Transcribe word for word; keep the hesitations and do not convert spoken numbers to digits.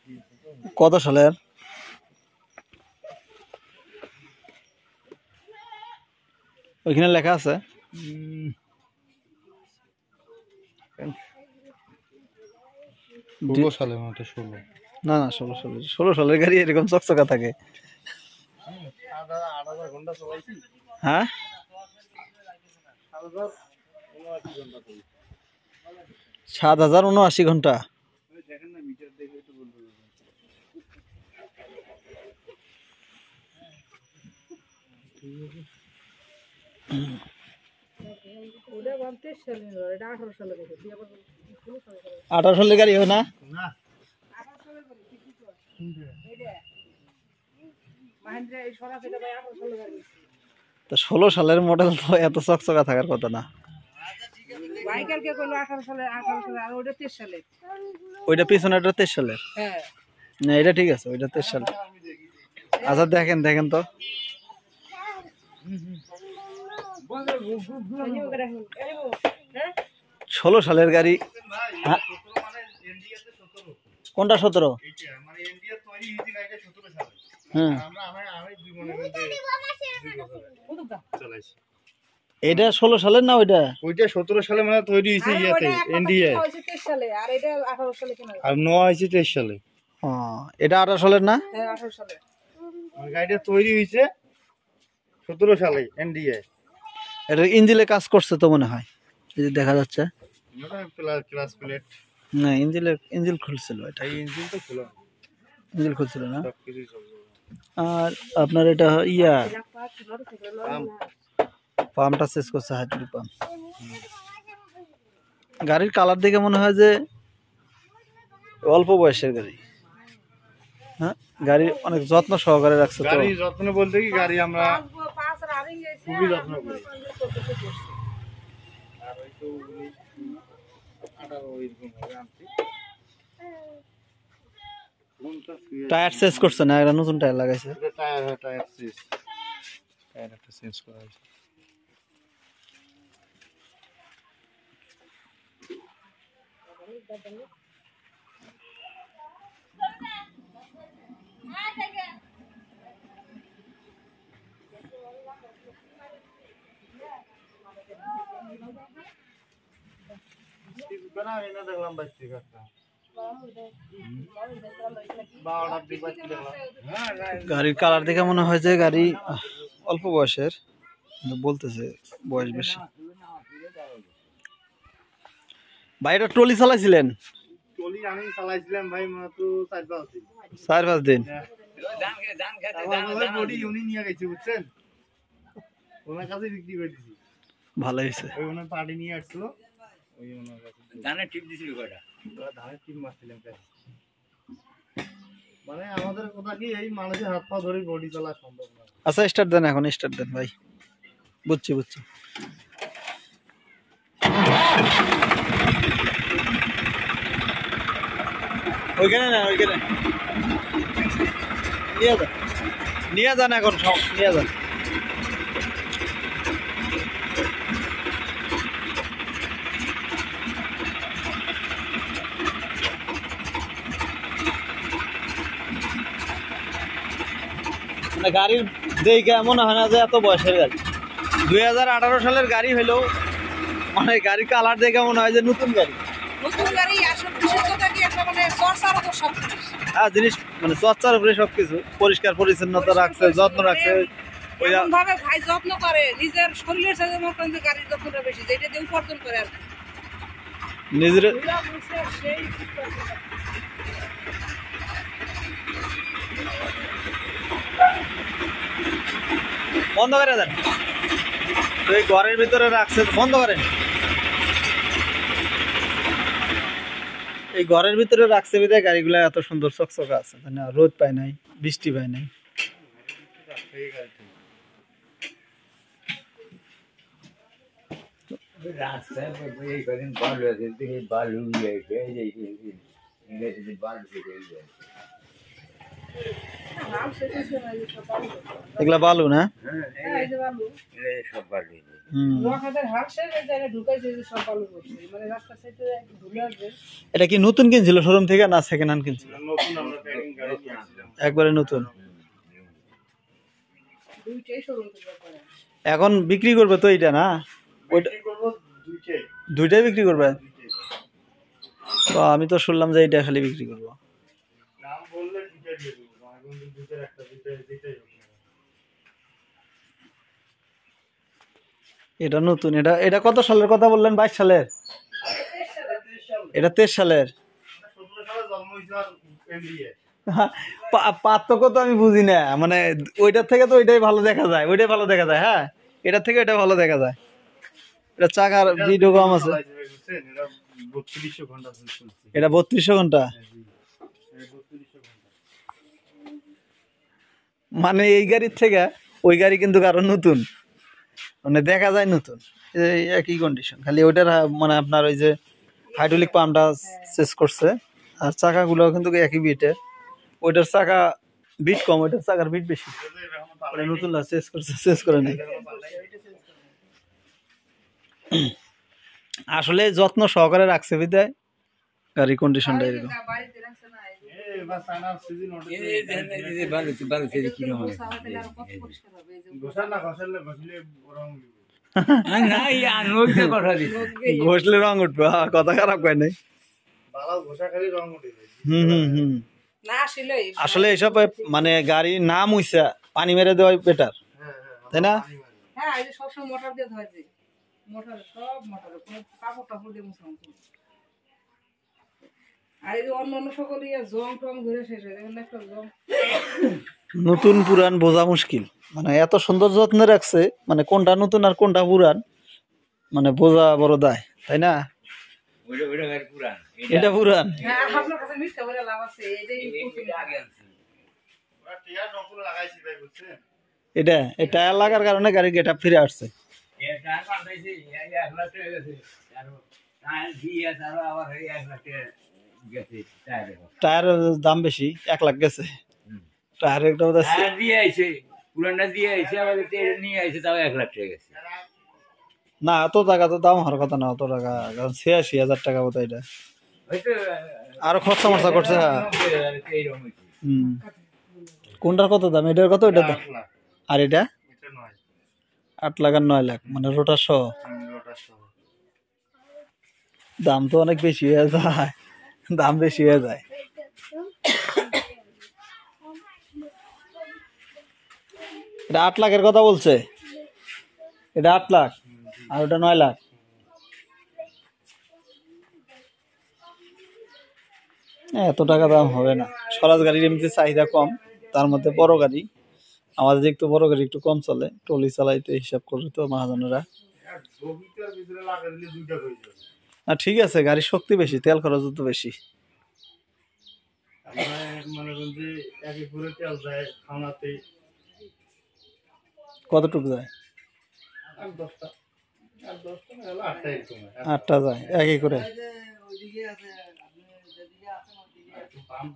কত সালের? ওইখানে লেখা আছে ষোলো সালের মতো। ষোলো না না ষোলো সালের ষোলো সালের গাড়ি এরকম চকচকা থাকে। হ্যাঁ সাত হাজার উনআশি ঘন্টা। আঠারো সালের গাড়ি হয় না? তো ষোলো সালের মডেল তো এত চকচকা থাকার কথা না। ওইটা পিছনে তেইশ সালের। না এটা ঠিক আছে, ওইটা তেইশ সালের। আচ্ছা দেখেন দেখেন তো ষোলো সালের গাড়ি। কোনটা সতেরো? হ্যাঁ এটা ষোলো সালের না ওইটা? ওইটা সতেরো সালে মানে তৈরি হয়েছে ইয়াতে এনডিএ, আর নোয়া হয়েছে তেইশ সালে। ও এটা আঠারো সালের না? গাড়িটা তৈরি হয়েছে সতেরো সালে এনডিএ। এটা ইঞ্জিলে কাজ করছে তো মনে হয়, এই যে দেখা যাচ্ছে। ক্লাস প্লেট না ইঞ্জিলে ইঞ্জিল খুলছিল, এটা ইঞ্জিন তো খোলা, ইঞ্জিল খুলছিল না। আর আপনার এটা ইয়া পাম্পটা চেঞ্জ করছে, হাইড্রোলিক পাম্প। গাড়ির কালার দেখে মনে হয় যে অল্প বয়সের গাড়ি। হ্যাঁ গাড়ি অনেক যত্ন সহকারে রাখছে। তো গাড়ি যত্ন বলতে কি গাড়ি আমরা খুবই যত্ন করি। আর ওই তো আঠারো এরকম ভাবে আনছি। টায়ার চেঞ্জ করছে না, একটা নতুন টায়ার লাগাইছে। টায়ার টায়ার চেঞ্জ টায়ার একটা চেঞ্জ করা হয়েছে। দেখলাম গাড়ির কালার দেখে মনে হয় যে গাড়ি অল্প বয়সের, বলতেছে বয়স বেশি। ভাই এটা ট্রলি চালাইছিলেন? ট্রলি আমি চালাইছিলাম ভাই মাত্র চার পাঁচ দিন। চার পাঁচ দিন উনি নিয়ে গেছে বুঝছেন, ওনার কাছে বিক্রি করে দিছি। ভালো হয়েছে। ওই ওনার পার্টি নিয়ে আসছিল, ওই ওনার কাছে ধানের টিপ দিছিল। কয়টা ধানের টিপ মারছিলাম। মানে আমাদের কথা কি এই মানুষের হাত পা ধরে বডি চালা সম্ভব না। আচ্ছা স্টার্ট দেন, এখন স্টার্ট দেন ভাই। বুঝছি বুঝছি। ওইখানে না, ওইখানে নিয়ে যান, নিয়ে যান এখন সব নিয়ে যান। গাড়ির দেখে মনে হয় না যে এত বয়সের গাড়ি। দুই হাজার আঠারো সালের গাড়ি হইলেও মানে গাড়ির কালার দেখে মনে হয় যে নতুন গাড়ি। হ্যাঁ জিনিস মানে চর্চার উপরে সবকিছু, পরিষ্কার পরিচ্ছন্নতা রাখছে, যত্ন রাখছে। ভাই যত্ন করে নিজের শরীরের সাথে গাড়ির যত্নটা বেশি, যেটা দিয়ে উপার্জন করে আর নিজের বন্ধ করে দেন। এই ঘরের ভিতরে রাখছে, বন্ধ করেন। এই ঘরের ভিতরে রাখছে বিধায় গাড়িগুলো এত সুন্দর চকচকা আছে, রোদ পায় নাই, বৃষ্টি পায় নাই। রাস্তায় বালু আছে, বালু বালু হাল সেটেছে না, এই যে সব বালু করছে। এগুলা বালু না? হ্যাঁ হ্যাঁ, এই যে বালু। এই সব বাড়ি হুম। নোয়াখালীর হাল শেষ এই জায়গায় ঢুকাইছে, এই যে সব বালু করছে। মানে রাস্তা সাইডে ধুলে আসবে। এটা কি নতুন কিনছিল শোরুম থেকে না সেকেন্ড হ্যান্ড কিনছিল? নতুন আমরা প্যাকিং গাড়ি কিনেছিলাম। একবারে নতুন। দুইটাই শোরুম থেকে করে। এখন বিক্রি করবে তো এইটা না? ওইটা বিক্রি করব দুইটাই। দুইটাই বিক্রি করবে? দুইটাই। তো আমি তো শুনলাম যে এইটা খালি বিক্রি করবো। নাম বললে দুইটাই দিয়ে দেব। এখন দুইটার একটা দুইটাই দুইটাই হোক না। এটা নতুন। এটা এটা কত সালের কথা বললেন? বাইশ সালের? এটা তেইশ সালের। সতেরো সালে জন্ম হইছে আর এমবিএ। পা- পার্থক্য তো আমি বুঝি না, মানে ওইটার থেকে তো ওইটাই ভালো দেখা যায়, ওইটাই ভালো দেখা যায়। হ্যাঁ, এটার থেকে এটা ভালো দেখা যায়। এটা চাকার ভিডিও কম আছে। বুঝছেন এটা বত্রিশশো ঘন্টা চলছে। এটা বত্রিশশো ঘন্টা। বত্রিশশো ঘন্টা। মানে এই গাড়ির থেকে ওই গাড়ি কিন্তু আরো নতুন, মানে দেখা যায় নতুন। এই একই কন্ডিশন, খালি ওইটার হা- মানে আপনার ওই যে হাইড্রোলিক পাম্পটা চেঞ্জ করছে, আর চাকাগুলো কিন্তু একই বিটের। ওইটার চাকা বিট কম, ওইটার চাকার বিট বেশি। ওটা নতুন চেঞ্জ করছে, চেঞ্জ করে নাই। আসলে যত্ন সহকারে রাখছে বিদায় গাড়ির কন্ডিশনটা এরকম। বাড়িতে রাখছে না, এই যে এই বা সানার সিজন ওঠে। এই দেখেন এই যে বালু বালু থেকে কি রকম গোসা হতে গেলে আরো কত পরিষ্কার হবে, এই যে ঘষা না ঘষালে ঘষলে রং দিব। না ইয়া নইতে কথা দিছে ঘষলে রং উঠবে, হ্যাঁ, কথা খারাপ কয় নাই। বালাও ঘষা খালি রং উঠে যায়। হুম হুম হুম। না আসলে আসলে এইসব মানে গাড়ির নাম হইছে পানি মেরে দেওয়াই বেটার, হ্যাঁ হ্যাঁ। তাই না? পানি মারে। হ্যাঁ, এই যে সবসময় মোটর দিয়ে ধোয়া যায়। মোটর সব মোটরে কোনো কাপড় টাপড় দিয়ে মুছাম। আর এই যে অন্য অন্য সকল ইয়ে জং টং ঘুরে শেষ হয়ে যায়, একটা জং। নতুন পুরান বোঝা মুশকিল, মানে এত সুন্দর যত্নে রাখছে, মানে কোনটা নতুন আর কোনটা পুরান মানে বোঝা বড় দায়, তাই না? ওইটা ওইটা গাড়ি পুরান এটা পুরান। হ্যাঁ, আপনার কাছে মিথ্যা বলে লাভ আছে, এটাই প্রথম। এটা আগে আনছি ওরা টিয়ার নকল লাগাইছি ভাই বুঝছেন। এটা এই টায়ার লাগার কারণে গাড়ির গেট আপ ফিরে আসছে। এটা পাল্টাইছি এই এক লাখ টাকা গেছে আর টাইল দিয়ে তারপর আবার এই এক লাখ টাকা গেছে টাইল টায়ারের দাম বেশি, এক লাখ গেছে। টায়ারের একটা বোধ টাইল দিয়ে আইছে পুরানটা দিয়ে আইছে আবার তেল নিয়ে আইছে তাও এক লাখ টাকা গেছে না, এত টাকা তো দাম হওয়ার কথা না, অত টাকা ছিয়াশি হাজার টাকা বোধ এটা। হয়তো আরো খরচা মরচা করছে। হ্যাঁ। এইরকম হয়েছে হম। কোনটার কত দাম? এটার কত? এটা দাম। আট লাখ। আর এটা এটা নয়। আট লাখ আর নয় লাখ, মানে রোটার সহ হুম, ওটা সহ। দাম তো অনেক বেশি হয়ে যায়, দাম বেশি হয়ে যায়। এটা আট লাখের কথা বলছে, এটা আট লাখ আর ওটা নয় লাখ। এত টাকা দাম হবে না, স্বরাজ গাড়ির এমনিতে চাহিদা কম, তার মধ্যে বড় গাড়ি, আমাদের একটু বড় গাড়ি একটু কম চলে, ট্রলি চালাইতে হিসাব করে তো মহাজনেরা। আর বগিটার ভিতরে লাগা দিলে দুইটা হয়ে যাবে। আর ঠিক আছে, গাড়ির শক্তি বেশি, তেল খরচ তো বেশি। আমরা মনে করেন যে এক একরে তেল যায় খাওয়াতে কতটুকু যায়? আর দশটা আর দশটা না হলে আটটা এরকম হয়। আটটা যায় একই করে। পাম্প